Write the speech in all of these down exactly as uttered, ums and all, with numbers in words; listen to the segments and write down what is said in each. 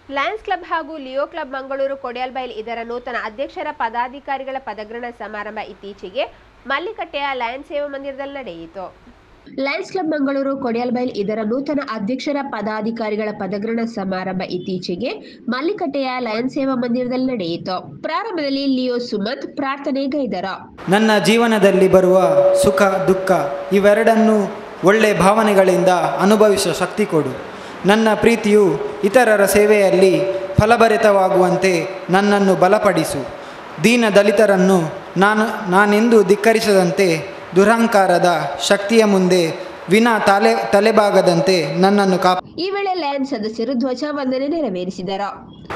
Lions Club ಹಾಗೂ Leo Club Mangaluru Kodialbail ಇದರ ನೂತನ ಅಧ್ಯಕ್ಷರ ಪದಾಧಿಕಾರಿಗಳ ಪದಗ್ರಹಣ ಸಮಾರಂಭ ಇತ್ತೀಚೆಗೆ ಮಲ್ಲಿಕಟ್ಟೆಯ ಲಯನ್ಸ್ ಸೇವಾ ಮಂದಿರದಲ್ಲಿ ನಡೆಯಿತು. ಲಯನ್ಸ್ ಕ್ಲಬ್ ಮಂಗಳೂರು ಕೊಡಿಯಲ್ಬೈಲ್ ಇದರ ನೂತನ ಅಧ್ಯಕ್ಷರ ಪದಾಧಿಕಾರಿಗಳ ಪದಗ್ರಹಣ ಸಮಾರಂಭ ಇತ್ತೀಚೆಗೆ ಮಲ್ಲಿಕಟ್ಟೆಯ ಲಯನ್ಸ್ ಸೇವಾ ಮಂದಿರದಲ್ಲಿ ನಡೆಯಿತು. ಪ್ರಾರಂಭದಲ್ಲಿ ಲಿಯೋ ಸುಮಂತ್ ಪ್ರಾರ್ಥನೆಗೈದರು. ನನ್ನ ಜೀವನದಲ್ಲಿ ಬರುವ ಸುಖ ದುಃಖ ಇವೆರಡನ್ನೂ ಒಳ್ಳೆ ಭಾವನೆಗಳಿಂದ ಅನುಭವಿಸುವ ಶಕ್ತಿ ಕೊಡು. ನನ್ನ ಪ್ರೀತಿಯು ಇತರರ ಸೇವೆಯಲ್ಲಿ ಫಲಭರಿತವಾಗುವಂತೆ ನನ್ನನ್ನು ಬಲಪಡಿಸು. ದೀನ ದಲಿತರನ್ನು ನಾನು ನಾನೆಂದು ಧಿಕ್ಕರಿಸದಂತೆ ದುರಹಂಕಾರದ ಶಕ್ತಿಯ ಮುಂದೆ ವಿನಾ ತಲೆ ತಲೆಬಾಗದಂತೆ ನನ್ನನ್ನು ಕಾಪ. ಈ ವೇಳೆ ಲಯನ್ಸ್ ಸದಸ್ಯರು ಧ್ವಜವಂದನೆ ನೆರವೇರಿಸಿದರು.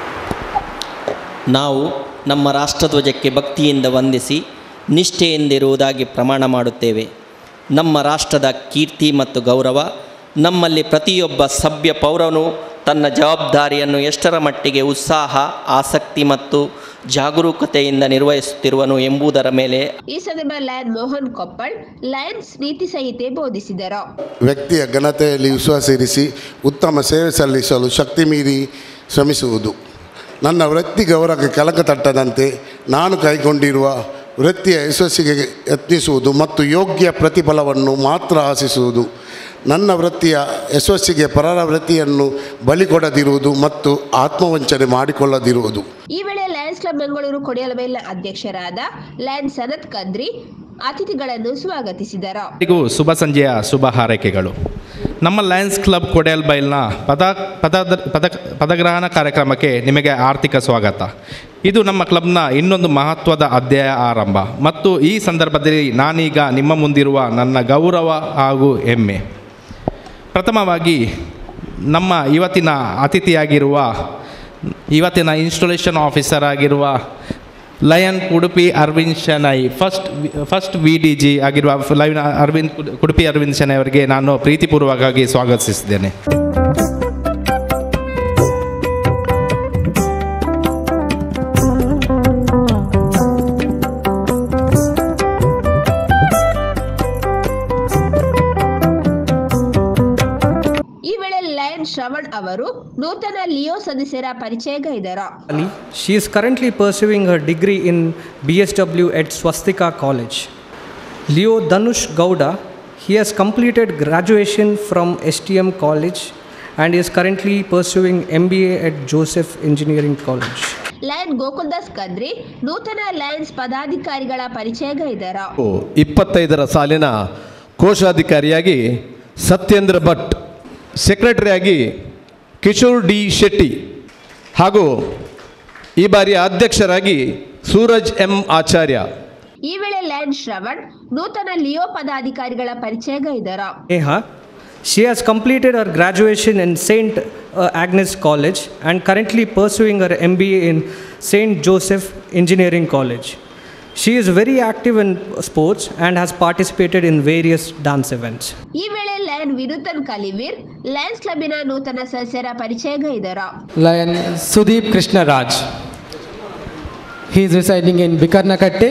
ನಾವು ನಮ್ಮ ರಾಷ್ಟ್ರಧ್ವಜಕ್ಕೆ ಭಕ್ತಿಯಿಂದ ವಂದಿಸಿ ನಿಷ್ಠೆಯಿಂದಿರುವುದಾಗಿ ಪ್ರಮಾಣ ಮಾಡುತ್ತೇವೆ. ನಮ್ಮ ರಾಷ್ಟ್ರದ ಕೀರ್ತಿ ಮತ್ತು ಗೌರವ ನಮ್ಮಲ್ಲಿ ಪ್ರತಿಯೊಬ್ಬ ಸಭ್ಯ ಪೌರನು ತನ್ನ ಜವಾಬ್ದಾರಿಯನ್ನು ಎಷ್ಟರ ಮಟ್ಟಿಗೆ ಉತ್ಸಾಹ, ಆಸಕ್ತಿ ಮತ್ತು ಜಾಗರೂಕತೆಯಿಂದ ನಿರ್ವಹಿಸುತ್ತಿರುವನು ಎಂಬುದರ ಮೇಲೆ. ಈ ಸಂದರ್ಭ ಲಯನ್ ಮೋಹನ್ ಕೊಪ್ಪಳ್ ಲಯನ್ಸ್ ನೀತಿ ಸಂಹಿತೆ ಬೋಧಿಸಿದರು. ವ್ಯಕ್ತಿಯ ಘನತೆಯಲ್ಲಿ ವಿಶ್ವಾಸ ಇರಿಸಿ ಉತ್ತಮ ಸೇವೆ ಸಲ್ಲಿಸಲು ಶಕ್ತಿ ಮೀರಿ ಶ್ರಮಿಸುವುದು. ನನ್ನ ವೃತ್ತಿ ಗೌರವಕ್ಕೆ ಕಲಕ ತಟ್ಟದಂತೆ ನಾನು ಕೈಗೊಂಡಿರುವ ವೃತ್ತಿಯ ಯಶಸ್ಸಿಗೆ ಯತ್ನಿಸುವುದು ಮತ್ತು ಯೋಗ್ಯ ಪ್ರತಿಫಲವನ್ನು ಮಾತ್ರ ಆಶಿಸುವುದು. ನನ್ನ ವೃತ್ತಿಯ ಯಶಸ್ಸಿಗೆ ಪರರ ವೃತ್ತಿಯನ್ನು ಬಲಿ ಕೊಡದಿರುವುದು ಮತ್ತು ಆತ್ಮವಂಚನೆ ಮಾಡಿಕೊಳ್ಳದಿರುವುದು. ಈ ವೇಳೆ ಲಯನ್ಸ್ ಕ್ಲಬ್ ಮಂಗಳೂರು ಕೊಡಿಯಲ್ಬೈಲ್ನ ಅಧ್ಯಕ್ಷರಾದ ಲಯನ್ ಸನತ್ ಕದ್ರಿ ಅತಿಥಿಗಳನ್ನು ಸ್ವಾಗತಿಸಿದರು. ಶುಭ ಸಂಜೆಯ ಶುಭ ಹಾರೈಕೆಗಳು. ನಮ್ಮ ಲಯನ್ಸ್ ಕ್ಲಬ್ ಕೊಡಿಯಲ್ಬೈಲ್ನ ಪದ ಪದ ಪದ ಪದಗ್ರಹಣ ಕಾರ್ಯಕ್ರಮಕ್ಕೆ ನಿಮಗೆ ಆರ್ಥಿಕ ಸ್ವಾಗತ. ಇದು ನಮ್ಮ ಕ್ಲಬ್ನ ಇನ್ನೊಂದು ಮಹತ್ವದ ಅಧ್ಯಾಯ ಆರಂಭ ಮತ್ತು ಈ ಸಂದರ್ಭದಲ್ಲಿ ನಾನೀಗ ನಿಮ್ಮ ಮುಂದಿರುವ ನನ್ನ ಗೌರವ ಹಾಗೂ ಹೆಮ್ಮೆ. ಪ್ರಥಮವಾಗಿ ನಮ್ಮ ಇವತ್ತಿನ ಅತಿಥಿಯಾಗಿರುವ ಇವತ್ತಿನ ಇನ್ಸ್ಟಾಲೇಷನ್ ಆಫೀಸರ್ ಆಗಿರುವ Lion Udupi Arvind Shenoy first first V D G ಆಗಿರುವ ಲಯನ್ ಅರವಿಂದ್ ಉಡುಪಿ ಅರವಿಂದ್ ಶೆಣೈ ಅವರಿಗೆ ನಾನು ಪ್ರೀತಿಪೂರ್ವಕವಾಗಿ ಸ್ವಾಗತಿಸಿದ್ದೇನೆ. ಶ್ರವಣ್ ಅವರು ನೂತನ ಲಿಯೋ ಸದಸ್ಯರ ಪರಿಚಯಗೈದರು. She is currently pursuing her degree in B S W at Swastika College. Leo Dhanush Gowda, he has completed graduation from S T M College and is currently pursuing M B A at Joseph Engineering College. Lion Gokuldas Kadri ನೂತನ Lions ಪದಾಧಿಕಾರಿಗಳ ಪರಿಚಯಗೈದರು. ಇಪ್ಪತ್ತೈದರ ಸಾಲಿನ ಕೋಶಾಧಿಕಾರಿಯಾಗಿ ಸತ್ಯೇಂದ್ರ ಭಟ್, ಸೆಕ್ರೆಟರಿಯಾಗಿ Kishore D Shetty ಹಾಗೂ ಈ ಬಾರಿಯ ಅಧ್ಯಕ್ಷರಾಗಿ ಸೂರಜ್ ಎಂ ಆಚಾರ್ಯ. ಈ ವೇಳೆ ಲಯನ್ ಶ್ರವಣ್ ನೂತನ ಲಿಯೋ ಪದಾಧಿಕಾರಿಗಳ ಪರಿಚಯಗೈದರು. Neha, she has completed her graduation in Saint uh, Agnes College and currently pursuing her M B A in Saint Joseph Engineering College. She is very active in sports and has participated in various dance events. ಈ ವೇಳೆ Lion Vinoothan Kaliveer Lions ಕ್ಲಬ್ಬಿನ ನೂತನ ಸದಸ್ಯರ ಪರಿಚಯಗೈದರು. Lion Sudeep Krishna Raj. He is residing in Bikarnakatte.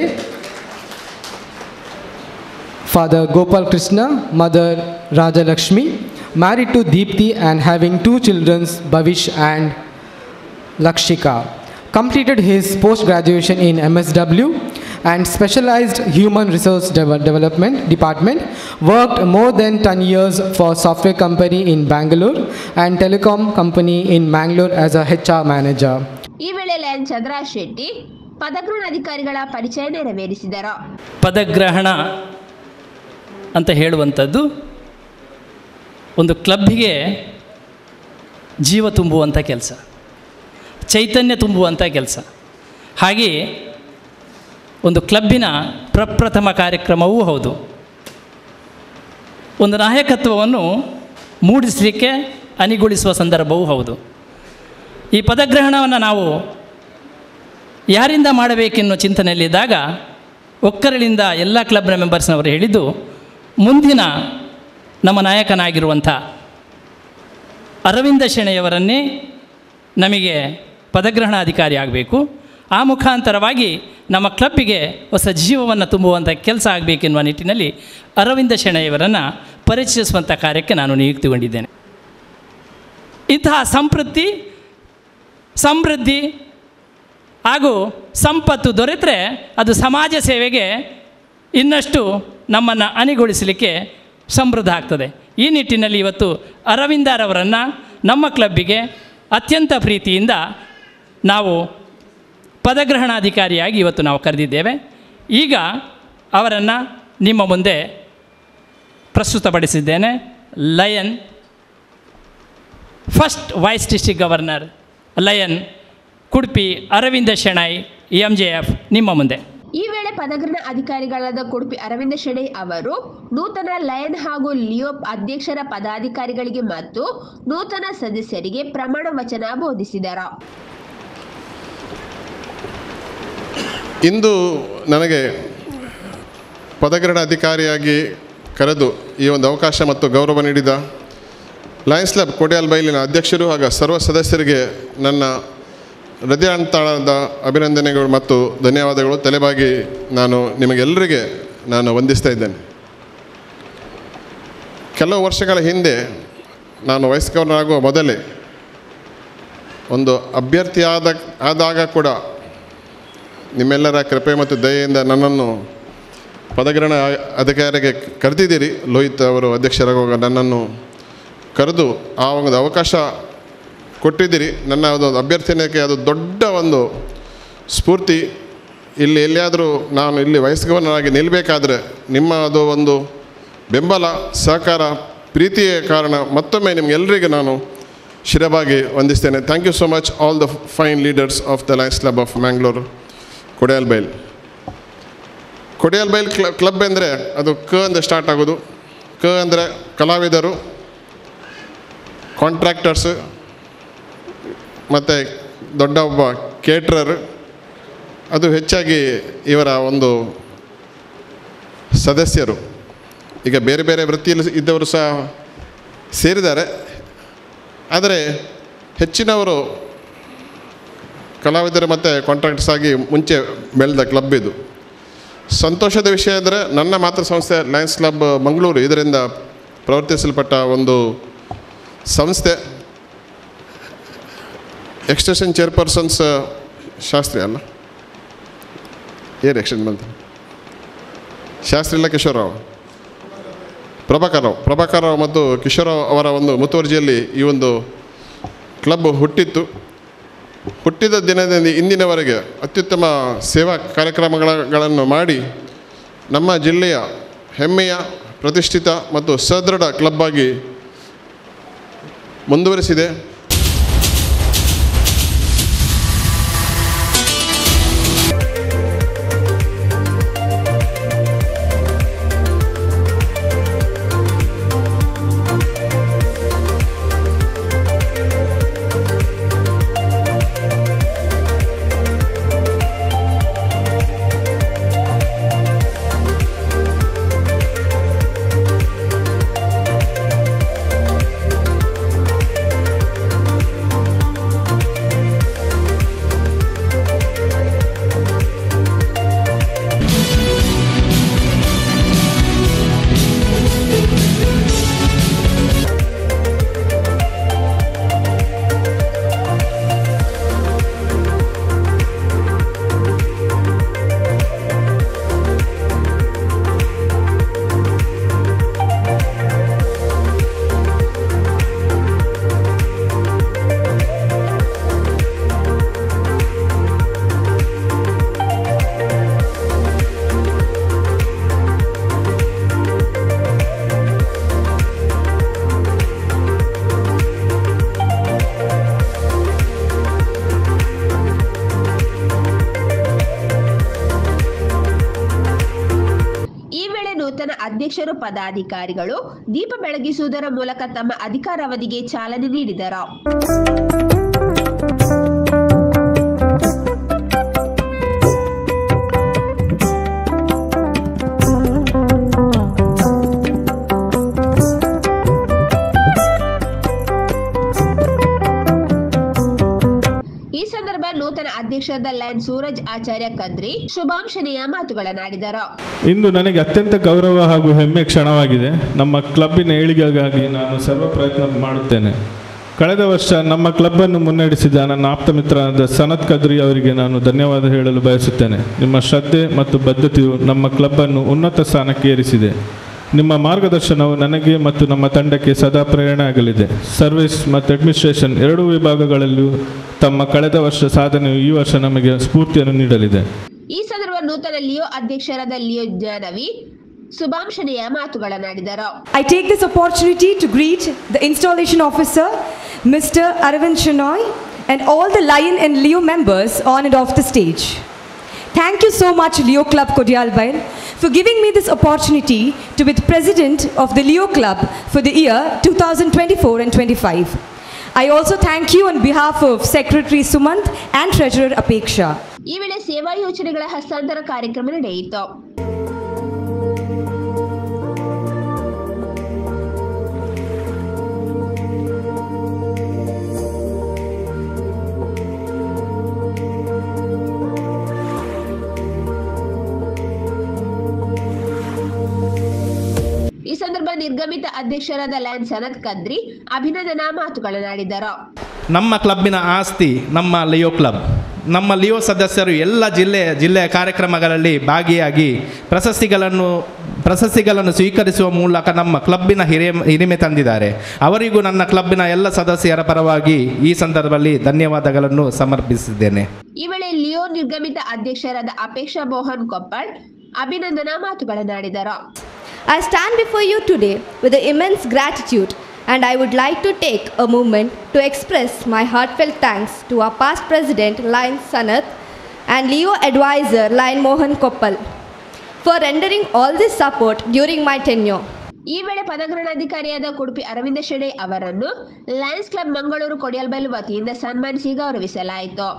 Father Gopal Krishna, mother Raja Lakshmi, married to Deepthi and having two children, Bhavish and Lakshika. Completed his post-graduation in M S W and specialized human resource de- development department. Worked more than ten years for software company in Bangalore and telecom company in Mangalore as a H R manager. ಈ ವೇಳೆ lion Chandra Shetty ಪದಗ್ರಹಣ ಅಧಿಕಾರಿಗಳ ಪರಿಚಯ ನೆರವೇರಿಸಿದರು. ಪದಗ್ರಹಣ ಅಂತ ಹೇಳುವಂಥದ್ದು ಒಂದು ಕ್ಲಬ್ಬಿಗೆ ಜೀವ ತುಂಬುವಂಥ ಕೆಲಸ, ಚೈತನ್ಯ ತುಂಬುವಂಥ ಕೆಲಸ. ಹಾಗೆಯೇ ಒಂದು ಕ್ಲಬ್ಬಿನ ಪ್ರಪ್ರಥಮ ಕಾರ್ಯಕ್ರಮವೂ ಹೌದು. ಒಂದು ನಾಯಕತ್ವವನ್ನು ಮೂಡಿಸಲಿಕ್ಕೆ ಅಣಿಗೊಳಿಸುವ ಸಂದರ್ಭವೂ ಹೌದು. ಈ ಪದಗ್ರಹಣವನ್ನು ನಾವು ಯಾರಿಂದ ಮಾಡಬೇಕೆನ್ನುವ ಚಿಂತನೆಯಲ್ಲಿದ್ದಾಗ ಒಕ್ಕರಳಿಂದ ಎಲ್ಲ ಕ್ಲಬ್ನ ಮೆಂಬರ್ಸ್ನವರು ಹೇಳಿದ್ದು, ಮುಂದಿನ ನಮ್ಮ ನಾಯಕನಾಗಿರುವಂಥ ಅರವಿಂದ ಶೆಣೈಯವರನ್ನೇ ನಮಗೆ ಪದಗ್ರಹಣ ಅಧಿಕಾರಿ ಆಗಬೇಕು. ಆ ಮುಖಾಂತರವಾಗಿ ನಮ್ಮ ಕ್ಲಬ್ಬಿಗೆ ಹೊಸ ಜೀವವನ್ನು ತುಂಬುವಂಥ ಕೆಲಸ ಆಗಬೇಕೆನ್ನುವ ನಿಟ್ಟಿನಲ್ಲಿ ಅರವಿಂದ ಶೆಣೈಯವರನ್ನು ಪರಿಚಯಿಸುವಂಥ ಕಾರ್ಯಕ್ಕೆ ನಾನು ನಿಯುಕ್ತಿಗೊಂಡಿದ್ದೇನೆ. ಇಂತಹ ಸಂಪೃತ್ತಿ ಸಮೃದ್ಧಿ ಹಾಗೂ ಸಂಪತ್ತು ದೊರೆತರೆ ಅದು ಸಮಾಜ ಸೇವೆಗೆ ಇನ್ನಷ್ಟು ನಮ್ಮನ್ನು ಅಣಿಗೊಳಿಸಲಿಕ್ಕೆ ಸಮೃದ್ಧ ಆಗ್ತದೆ. ಈ ನಿಟ್ಟಿನಲ್ಲಿ ಇವತ್ತು ಅರವಿಂದರವರನ್ನು ನಮ್ಮ ಕ್ಲಬ್ಬಿಗೆ ಅತ್ಯಂತ ಪ್ರೀತಿಯಿಂದ ನಾವು ಪದಗ್ರಹಣಾಧಿಕಾರಿಯಾಗಿ ಇವತ್ತು ನಾವು ಕರೆದಿದ್ದೇವೆ. ಈಗ ಅವರನ್ನು ನಿಮ್ಮ ಮುಂದೆ ಪ್ರಸ್ತುತಪಡಿಸಿದ್ದೇನೆ. Lion first vice district governor Lion Kudpi Aravinda Shenoy M J F ನಿಮ್ಮ ಮುಂದೆ. ಈ ವೇಳೆ ಪದಗ್ರಹಣ ಅಧಿಕಾರಿಗಳಾದ ಕುಡುಪಿ ಅರವಿಂದ ಶೆಣೈ ಅವರು ನೂತನ ಲಯನ್ ಹಾಗೂ ಲಿಯೋ ಅಧ್ಯಕ್ಷರ ಪದಾಧಿಕಾರಿಗಳಿಗೆ ಮತ್ತು ನೂತನ ಸದಸ್ಯರಿಗೆ ಪ್ರಮಾಣ ವಚನ ಬೋಧಿಸಿದರು. ಇಂದು ನನಗೆ ಪದಗ್ರಹಣ ಅಧಿಕಾರಿಯಾಗಿ ಕರೆದು ಈ ಒಂದು ಅವಕಾಶ ಮತ್ತು ಗೌರವ ನೀಡಿದ ಲಯನ್ಸ್ ಕ್ಲಬ್ ಕೊಡಿಯಾಲ್ ಬೈಲಿನ ಅಧ್ಯಕ್ಷರು ಹಾಗೂ ಸರ್ವ ಸದಸ್ಯರಿಗೆ ನನ್ನ ಹೃದಯಾಂತರಾಳದ ಅಭಿನಂದನೆಗಳು ಮತ್ತು ಧನ್ಯವಾದಗಳು. ತಲೆಬಾಗಿ ನಾನು ನಿಮಗೆಲ್ಲರಿಗೆ ನಾನು ವಂದಿಸ್ತಾ ಇದ್ದೇನೆ. ಕೆಲವು ವರ್ಷಗಳ ಹಿಂದೆ ನಾನು ವೈಸ್ ಗವರ್ನರ್ ಆಗುವ ಮೊದಲೇ ಒಂದು ಅಭ್ಯರ್ಥಿಯಾದ ಆದಾಗ ಕೂಡ ನಿಮ್ಮೆಲ್ಲರ ಕೃಪೆ ಮತ್ತು ದಯೆಯಿಂದ ನನ್ನನ್ನು ಪದಗ್ರಹಣ ಅಧಿಕಾರಿಗೆ ಕರೆದಿದ್ದೀರಿ. ಲೋಹಿತ್ ಅವರು ಅಧ್ಯಕ್ಷರಾಗುವಾಗ ನನ್ನನ್ನು ಕರೆದು ಆ ಒಂದು ಅವಕಾಶ ಕೊಟ್ಟಿದ್ದೀರಿ. ನನ್ನ ಒಂದು ಅಭ್ಯರ್ಥನೆಗೆ ಅದು ದೊಡ್ಡ ಒಂದು ಸ್ಫೂರ್ತಿ. ಇಲ್ಲಿ ಎಲ್ಲಿಯಾದರೂ ನಾನು ಇಲ್ಲಿ ವೈಸ್ ಗವರ್ನರ್ ಆಗಿ ನಿಲ್ಲಬೇಕಾದ್ರೆ ನಿಮ್ಮ ಅದು ಒಂದು ಬೆಂಬಲ, ಸಹಕಾರ, ಪ್ರೀತಿಯ ಕಾರಣ ಮತ್ತೊಮ್ಮೆ ನಿಮಗೆಲ್ಲರಿಗೆ ನಾನು ಶಿರಬಾಗಿ ವಂದಿಸ್ತೇನೆ. Thank you so much all the fine leaders of the Lions Club of Mangalore Kodialbail. Kodialbail ಕ್ಲ ಕ್ಲಬ್ ಅಂದರೆ ಅದು ಕ ಅಂದರೆ ಸ್ಟಾರ್ಟ್ ಆಗೋದು. ಕ ಅಂದರೆ ಕಲಾವಿದರು, ಕಾಂಟ್ರಾಕ್ಟರ್ಸ್ ಮತ್ತು ದೊಡ್ಡ ಒಬ್ಬ ಕೇಟ್ರರ್. ಅದು ಹೆಚ್ಚಾಗಿ ಇವರ ಒಂದು ಸದಸ್ಯರು. ಈಗ ಬೇರೆ ಬೇರೆ ವೃತ್ತಿಯಲ್ಲಿ ಇದ್ದವರು ಸಹ ಸೇರಿದ್ದಾರೆ. ಆದರೆ ಹೆಚ್ಚಿನವರು ಕಲಾವಿದರು ಮತ್ತು ಕಾಂಟ್ರಾಕ್ಟರ್ಸ್ ಆಗಿ ಮುಂಚೆ ಬೆಳೆದ ಕ್ಲಬ್ ಇದು. ಸಂತೋಷದ ವಿಷಯ ಅಂದರೆ ನನ್ನ ಮಾತೃ ಸಂಸ್ಥೆ ಲಯನ್ಸ್ ಕ್ಲಬ್ ಮಂಗಳೂರು ಇದರಿಂದ ಪ್ರವರ್ತಿಸಲ್ಪಟ್ಟ ಒಂದು ಸಂಸ್ಥೆ. ಎಕ್ಸ್ಟೆನ್ಷನ್ ಚೇರ್ಪರ್ಸನ್ಸ್ ಶಾಸ್ತ್ರಿ ಅಲ್ಲ, ಏನು ಎಕ್ಸ್ಟೆನ್ಷನ್ ಬಂತು, ಶಾಸ್ತ್ರಿ ಇಲ್ಲ ಕಿಶೋರ್ರಾವ್, ಪ್ರಭಾಕರ್ ರಾವ್ ಪ್ರಭಾಕರ್ ರಾವ್ ಮತ್ತು ಕಿಶೋರ್ರಾವ್ ಅವರ ಒಂದು ಮುತುವರ್ಜಿಯಲ್ಲಿ ಈ ಒಂದು ಕ್ಲಬ್ ಹುಟ್ಟಿತ್ತು. ಹುಟ್ಟಿದ ದಿನದಿಂದ ಇಂದಿನವರೆಗೆ ಅತ್ಯುತ್ತಮ ಸೇವಾ ಕಾರ್ಯಕ್ರಮಗಳನ್ನು ಮಾಡಿ ನಮ್ಮ ಜಿಲ್ಲೆಯ ಹೆಮ್ಮೆಯ ಪ್ರತಿಷ್ಠಿತ ಮತ್ತು ಸದೃಢ ಕ್ಲಬ್ ಆಗಿ ಮುಂದುವರಿಸಿದೆ. ಅಧ್ಯಕ್ಷರು ಪದಾಧಿಕಾರಿಗಳು ದೀಪ ಬೆಳಗಿಸುವುದರ ಮೂಲಕ ತಮ್ಮ ಅಧಿಕಾರಾವಧಿಗೆ ಚಾಲನೆ ನೀಡಿದರು. ಈ ಸಂದರ್ಭ ನೂತನ ಅಧ್ಯಕ್ಷರಾದ ಲಯನ್ ಸೂರಜ್ ಆಚಾರ್ಯ ಕದ್ರಿ ಶುಭಾಂಶನೆಯ ಮಾತುಗಳನ್ನಾಡಿದರು. ಇಂದು ನನಗೆ ಅತ್ಯಂತ ಗೌರವ ಹಾಗೂ ಹೆಮ್ಮೆ ಕ್ಷಣವಾಗಿದೆ. ನಮ್ಮ ಕ್ಲಬ್ಬಿನ ಏಳಿಗೆಗಾಗಿ ನಾನು ಸರ್ವ ಪ್ರಯತ್ನ ಮಾಡುತ್ತೇನೆ. ಕಳೆದ ವರ್ಷ ನಮ್ಮ ಕ್ಲಬ್ಬನ್ನು ಮುನ್ನಡೆಸಿದ ನನ್ನ ಆಪ್ತ ಮಿತ್ರರಾದ ಸನತ್ ಕದ್ರಿ ಅವರಿಗೆ ನಾನು ಧನ್ಯವಾದ ಹೇಳಲು ಬಯಸುತ್ತೇನೆ. ನಿಮ್ಮ ಶ್ರದ್ಧೆ ಮತ್ತು ಬದ್ಧತೆಯು ನಮ್ಮ ಕ್ಲಬ್ಬನ್ನು ಉನ್ನತ ಸ್ಥಾನಕ್ಕೆ ಏರಿಸಿದೆ. ನಿಮ್ಮ ಮಾರ್ಗದರ್ಶನವು ನನಗೆ ಮತ್ತು ನಮ್ಮ ತಂಡಕ್ಕೆ ಸದಾ ಪ್ರೇರಣೆ ಆಗಲಿದೆ. ಸರ್ವಿಸ್ ಮತ್ತು ಅಡ್ಮಿನಿಸ್ಟ್ರೇಷನ್ ಎರಡೂ ವಿಭಾಗಗಳಲ್ಲೂ ತಮ್ಮ ಕಳೆದ ವರ್ಷ ಸಾಧನೆಯು ಈ ವರ್ಷ ನಮಗೆ ಸ್ಫೂರ್ತಿಯನ್ನು ನೀಡಲಿದೆ. ಈ ಸಂದರ್ಭ ನೂತನ ಲಿಯೋ ಅಧ್ಯಕ್ಷರಾದ ಲಿಯೋ ಜ್ಞಾನವಿ ಶುಭಾಂಶನೆಯ ಮಾತುಗಳನ್ನಾಡಿದರು. I take this opportunity to greet the installation officer, Mister Arvind Shenoy, and all the Lion and Leo members on and off the stage. Thank you so much, Leo Club Kodyalbail, for giving me this opportunity to be the president of the Leo Club for the year two thousand twenty-four and twenty-five. I also thank you on behalf of Secretary Sumant and Treasurer Apeksha. ಈ ವೇಳೆ ಸೇವಾ ಯೋಜನೆಗಳ ಹಸ್ತಾಂತರ ಕಾರ್ಯಕ್ರಮ ನಡೆಯಿತು. ಈ ಸಂದರ್ಭ ನಿರ್ಗಮಿತ ಅಧ್ಯಕ್ಷರಾದ ಲ್ಯಾನ್ ಸನತ್ ಕದ್ರಿ ಅಭಿನಂದನಾ ಮಾತುಗಳನ್ನಾಡಿದರು. ನಮ್ಮ ಕ್ಲಬ್ಬಿನ ಆಸ್ತಿ ನಮ್ಮ ಲಿಯೋ ಕ್ಲಬ್. ನಮ್ಮ ಲಿಯೋ ಸದಸ್ಯರು ಎಲ್ಲ ಜಿಲ್ಲೆ ಜಿಲ್ಲೆಯ ಕಾರ್ಯಕ್ರಮಗಳಲ್ಲಿ ಭಾಗಿಯಾಗಿ ಪ್ರಶಸ್ತಿಗಳನ್ನು ಪ್ರಶಸ್ತಿಗಳನ್ನು ಸ್ವೀಕರಿಸುವ ಮೂಲಕ ನಮ್ಮ ಕ್ಲಬ್ಬಿನ ಹಿರಿಯ ಹಿರಿಮೆ ತಂದಿದ್ದಾರೆ. ಅವರಿಗೂ ನನ್ನ ಕ್ಲಬ್ಬಿನ ಎಲ್ಲ ಸದಸ್ಯರ ಪರವಾಗಿ ಈ ಸಂದರ್ಭದಲ್ಲಿ ಧನ್ಯವಾದಗಳನ್ನು ಸಮರ್ಪಿಸಿದ್ದೇನೆ. ಈ ವೇಳೆ ಲಿಯೋ ನಿರ್ಗಮಿತ ಅಧ್ಯಕ್ಷರಾದ ಅಪೇಕ್ಷಾ ಮೋಹನ್ ಕೊಪ್ಪಳ್ ಅಭಿನಂದನಾ ಮಾತುಗಳನ್ನಾಡಿದರು. I stand before you today with immense gratitude, and I would like to take a moment to express my heartfelt thanks to our past president Lion Sanath and Leo advisor Lion Mohan Koppal for rendering all this support during my tenure. ಈ ವೇಳೆ ಪದಗ್ರಹಣಾಧಿಕಾರಿಯಾದ ಕುಡುಪಿ ಅರವಿಂದ ಶೆಣೈ ಅವರನ್ನು Lions Club Mangaluru Kodialbail ವತಿಯಿಂದ ಸನ್ಮಾನಿಸಿ ಗೌರವಿಸಲಾಯಿತು.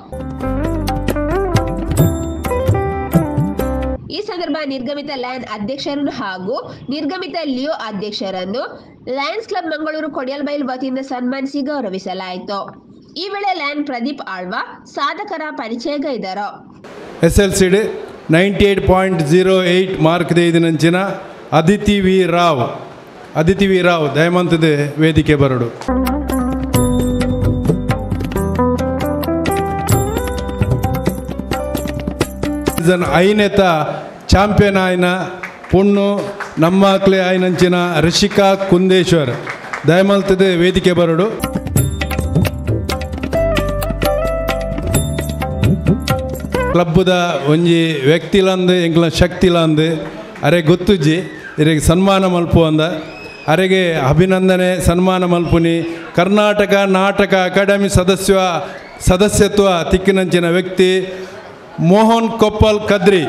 ಈ ಸಂದರ್ಭ ನಿರ್ಗಮಿತ Lion ಅಧ್ಯಕ್ಷರನ್ನು ಹಾಗೂ ನಿರ್ಗಮಿತ ಲಿಯೋ ಅಧ್ಯಕ್ಷರನ್ನು ಲಯನ್ಸ್ ಕ್ಲಬ್ ಮಂಗಳೂರು ಕೊಡಿಯಲ್ಬೈಲ್ ವತಿಯಿಂದ ಸನ್ಮಾನಿಸಿ ಗೌರವಿಸಲಾಯಿತು. ಈ ವೇಳೆ ಲಯನ್ ಪ್ರದೀಪ್ ಆಳ್ವಾ ಸಾಧಕರ ಪರಿಚಯಗೈದರು. S L C D ninety eight point zero eight mark ಇದನಂಚಿನ ಅದಿತಿ ವಿ ರಾವ್ ಅದಿತಿ ವಿ ರಾವ್ ದಯಮಂತದೆ ವೇದಿಕೆ ಬರಡು. ಐನೆತ ಚಾಂಪಿಯನ್ ಆಯ್ನ ಪುಣ್ಣು ನಮ್ಮ ಮಕ್ಕಳೇ ಆಯ್ನಂಚಿನ ರಿಷಿಕಾ ಕುಂದೇಶ್ವರ್ ದಯಮಲ್ತದೆ ವೇದಿಕೆ ಬರಡು. ಕ್ಲಬ್ದ ಒಂಜಿ ವ್ಯಕ್ತಿಲಂದು ಎಂಕ್ಲ ಶಕ್ತಿಲಂದು ಅರೆ ಗೊತ್ತುಜ್ಜಿ ಇರಿಗೆ ಸನ್ಮಾನ ಮಲ್ಪು ಅಂದ ಅರೆಗೆ ಅಭಿನಂದನೆ ಸನ್ಮಾನ ಮಲ್ಪುನಿ. ಕರ್ನಾಟಕ ನಾಟಕ ಅಕಾಡೆಮಿ ಸದಸ್ಯ ಸದಸ್ಯತ್ವ ತಿಕ್ಕಿನಂಚಿನ ವ್ಯಕ್ತಿ ಮೋಹನ್ ಕೊಪ್ಪಲ್ ಕದ್ರಿ.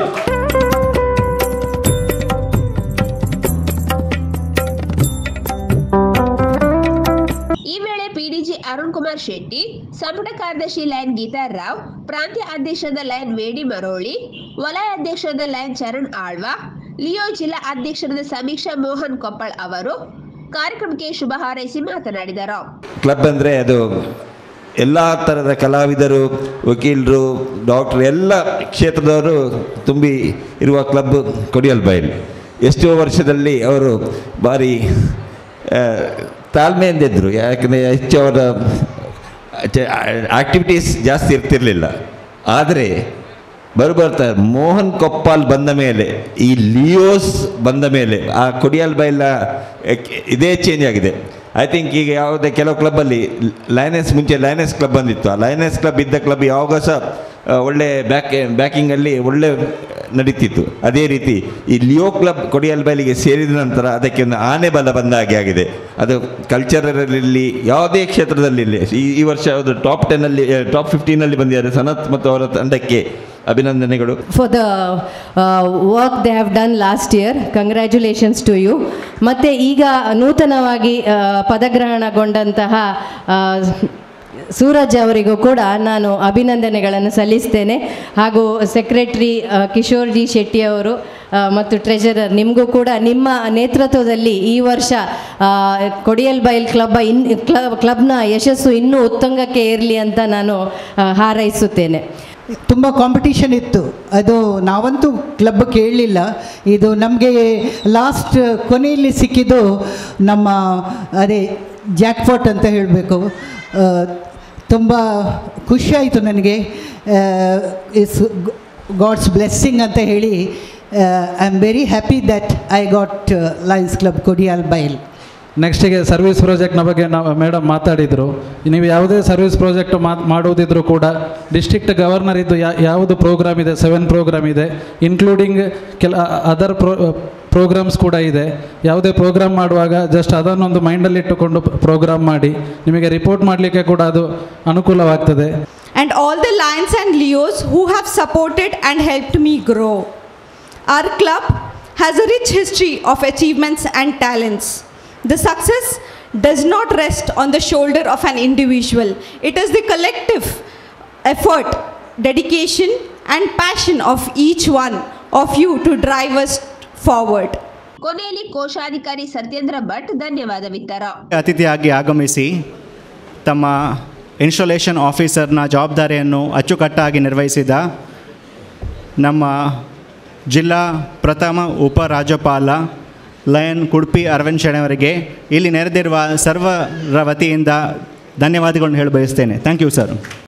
ಈ ವೇಳೆ ಪಿಡಿಜಿ ಅರುಣ್ ಕುಮಾರ್ ಶೆಟ್ಟಿ, ಸಂಪುಟ ಕಾರ್ಯದರ್ಶಿ ಲಯನ್ ಗೀತಾ ರಾವ್, ಪ್ರಾಂತ್ಯ ಅಧ್ಯಕ್ಷರಾದ ಲಯನ್ ವೇಡಿ ಮರೋಳಿ, ವಲಯ ಅಧ್ಯಕ್ಷರಾದ ಲಯನ್ ಚರಣ್ ಆಳ್ವಾ, ಲಿಯೋ ಜಿಲ್ಲಾ ಅಧ್ಯಕ್ಷರಾದ ಸಮೀಕ್ಷಾ ಮೋಹನ್ ಕೊಪ್ಪಳ್ ಅವರು ಕಾರ್ಯಕ್ರಮಕ್ಕೆ ಶುಭ ಹಾರೈಸಿ ಮಾತನಾಡಿದರು. ಕ್ಲಬ್ ಅಂದರೆ ಅದು ಎಲ್ಲ ಥರದ ಕಲಾವಿದರು, ವಕೀಲರು, ಡಾಕ್ಟ್ರು, ಎಲ್ಲ ಕ್ಷೇತ್ರದವರು ತುಂಬಿ ಇರುವ ಕ್ಲಬ್ ಕೊಡಿಯಲ್ಬೈಲ್. ಎಷ್ಟೋ ವರ್ಷದಲ್ಲಿ ಅವರು ಭಾರಿ ತಾಳ್ಮೆಯಿಂದಿದ್ದರು. ಯಾಕಂದರೆ ಹೆಚ್ಚು ಅವರ ಆ್ಯಕ್ಟಿವಿಟೀಸ್ ಜಾಸ್ತಿ ಇರ್ತಿರಲಿಲ್ಲ. ಆದರೆ ಬರುಬರ್ತಾ ಮೋಹನ್ ಕೊಪ್ಪಾಲ್ ಬಂದ ಮೇಲೆ, ಈ ಲಿಯೋಸ್ ಬಂದ ಮೇಲೆ ಆ ಕೊಡಿಯಲ್ಬೈಲ್ನ ಇದೇ ಚೇಂಜ್ ಆಗಿದೆ. ಐ ಥಿಂಕ್ ಈಗ ಯಾವುದೇ ಕೆಲವು ಕ್ಲಬ್ಬಲ್ಲಿ ಲಯನೆಸ್ ಮುಂಚೆ ಲಯನೆಸ್ ಕ್ಲಬ್ ಬಂದಿತ್ತು. ಆ ಲಯನೆಸ್ ಕ್ಲಬ್ ಇದ್ದ ಕ್ಲಬ್ ಯಾವಾಗ ಸಹ ಒಳ್ಳೆ ಬ್ಯಾಕ್ ಬ್ಯಾಕಿಂಗಲ್ಲಿ ಒಳ್ಳೆ ನಡೀತಿತ್ತು. ಅದೇ ರೀತಿ ಈ ಲಿಯೋ ಕ್ಲಬ್ ಕೊಡಿಯಲ್ಬೈಲಿಗೆ ಸೇರಿದ ನಂತರ ಅದಕ್ಕೆ ಒಂದು ಆನೆ ಬಲ ಬಂದ ಹಾಗೆ ಆಗಿದೆ. ಅದು ಕಲ್ಚರಲ್ಲಿರಲಿ ಯಾವುದೇ ಕ್ಷೇತ್ರದಲ್ಲಿ ಈ ಈ ವರ್ಷ ಅದು ಟಾಪ್ ಟೆನ್ನಲ್ಲಿ ಟಾಪ್ ಫಿಫ್ಟೀನಲ್ಲಿ ಬಂದಿದ್ದಾರೆ. ಸನತ್ ಮತ್ತು ಅವರ ತಂಡಕ್ಕೆ ಅಭಿನಂದನೆಗಳು. For the work they have done last year, congratulations to you. ಮತ್ತು ಈಗ ನೂತನವಾಗಿ ಪದಗ್ರಹಣಗೊಂಡಂತಹ ಸೂರಜ್ ಅವರಿಗೂ ಕೂಡ ನಾನು ಅಭಿನಂದನೆಗಳನ್ನು ಸಲ್ಲಿಸ್ತೇನೆ. ಹಾಗೂ ಸೆಕ್ರೆಟ್ರಿ ಕಿಶೋರ್ ಜಿ ಶೆಟ್ಟಿ ಅವರು ಮತ್ತು ಟ್ರೆಜರರ್ ನಿಮಗೂ ಕೂಡ ನಿಮ್ಮ ನೇತೃತ್ವದಲ್ಲಿ ಈ ವರ್ಷ ಕೊಡಿಯಲ್ಬೈಲ್ ಕ್ಲಬ್ ಇನ್ ಕ್ಲಬ್ ಕ್ಲಬ್ನ ಯಶಸ್ಸು ಇನ್ನೂ ಉತ್ತುಂಗಕ್ಕೆ ಏರಲಿ ಅಂತ ನಾನು ಹಾರೈಸುತ್ತೇನೆ. ತುಂಬ ಕಾಂಪಿಟೀಷನ್ ಇತ್ತು. ಅದು ನಾವಂತೂ ಕ್ಲಬ್ ಕೇಳಲಿಲ್ಲ. ಇದು ನಮಗೆ ಲಾಸ್ಟ್ ಕೊನೆಯಲ್ಲಿ ಸಿಕ್ಕಿದ್ದು ನಮ್ಮ ಅದೇ ಜಾಕ್ಪಾಟ್ ಅಂತ ಹೇಳಬೇಕು. ತುಂಬ ಖುಷಿಯಾಯಿತು ನನಗೆ. ಇಸ್ ಗಾಡ್ಸ್ ಬ್ಲೆಸ್ಸಿಂಗ್ ಅಂತ ಹೇಳಿ I am very happy that I got Lions Club Kodialbail. ನೆಕ್ಸ್ಟಿಗೆ ಸರ್ವಿಸ್ ಪ್ರಾಜೆಕ್ಟ್ನ ಬಗ್ಗೆ ನಾವು ಮೇಡಮ್ ಮಾತಾಡಿದರು. ನೀವು ಯಾವುದೇ ಸರ್ವಿಸ್ ಪ್ರಾಜೆಕ್ಟ್ ಮಾತು ಮಾಡುವುದಿದ್ರೂ ಕೂಡ ಡಿಸ್ಟ್ರಿಕ್ಟ್ ಗವರ್ನರ್ ಇದ್ದು ಯಾ ಯಾವುದು ಪ್ರೋಗ್ರಾಮ್ ಇದೆ, ಸೆವೆನ್ ಪ್ರೋಗ್ರಾಮ್ ಇದೆ, ಇನ್ಕ್ಲೂಡಿಂಗ್ ಕೆಲ ಅದರ್ ಪ್ರೋ ಪ್ರೋಗ್ರಾಮ್ಸ್ ಕೂಡ ಇದೆ. ಯಾವುದೇ ಪ್ರೋಗ್ರಾಮ್ ಮಾಡುವಾಗ ಜಸ್ಟ್ ಅದನ್ನೊಂದು ಮೈಂಡಲ್ಲಿಟ್ಟುಕೊಂಡು ಪ್ರೋಗ್ರಾಮ್ ಮಾಡಿ ನಿಮಗೆ ರಿಪೋರ್ಟ್ ಮಾಡಲಿಕ್ಕೆ ಕೂಡ ಅದು ಅನುಕೂಲವಾಗ್ತದೆ. And all the Lions and Leos who have supported and helped me grow. Our club has a rich history of achievements and talents. The success does not rest on the shoulder of an individual. It is the collective effort, dedication and passion of each one of you to drive us forward. ಕೊನೆಯಲ್ಲಿ ಕೋಶಾಧಿಕಾರಿ ಸತ್ಯೇಂದ್ರ ಭಟ್ ಧನ್ಯವಾದವಿತ್ತರ. ಅತಿಥಿಯಾಗಿ ಆಗಮಿಸಿ ತಮ್ಮ installation ಆಫೀಸರ್ನ ಜವಾಬ್ದಾರಿಯನ್ನು ಅಚ್ಚುಕಟ್ಟಾಗಿ ನಿರ್ವಹಿಸಿದ ನಮ್ಮ ಜಿಲ್ಲಾ ಪ್ರಥಮ ಉಪರಾಜ್ಯಪಾಲ ಲಯನ್ ಕುಡ್ಪಿ ಅರವಿಂದ್ ಶೆಣೈ ಅವರಿಗೆ ಇಲ್ಲಿ ನೆರೆದಿರುವ ಸರ್ವರ ವತಿಯಿಂದ ಧನ್ಯವಾದಗಳನ್ನು ಹೇಳ ಬಯಸ್ತೇನೆ. Thank you sir.